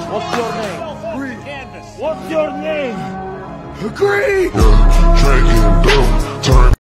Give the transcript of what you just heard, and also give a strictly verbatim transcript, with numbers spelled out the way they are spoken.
What's your name? Green. What's your name? Green. Yeah, drinking dope, turn.